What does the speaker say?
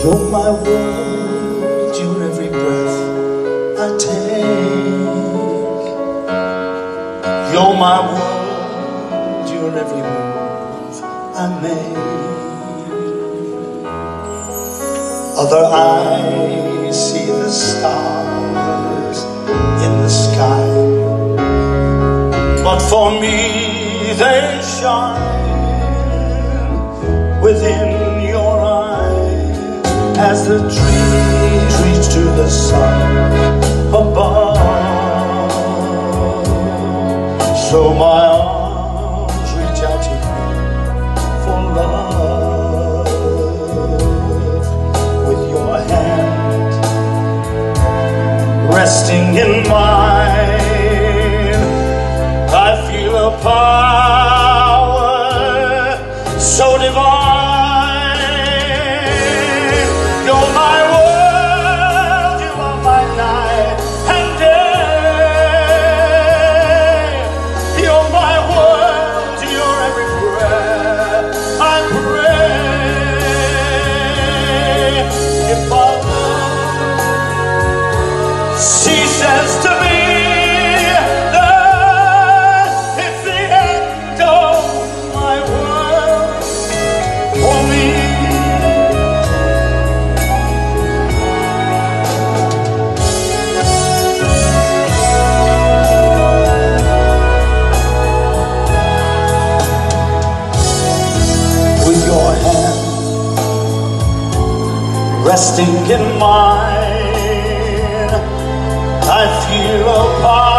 You're my world, you're every breath I take. You're my world, you're every move I make. Other eyes see the stars in the sky, but for me they shine within your eyes, as the trees reach to the sun above. So my arms reach out to you for love. With your hand resting in mine, I feel a power so divine. You're my world, you are my night and day. You're my world, you're every breath I pray. If our love ceases to be, then it's the end of my world for me. With your hand resting in mine, I feel a power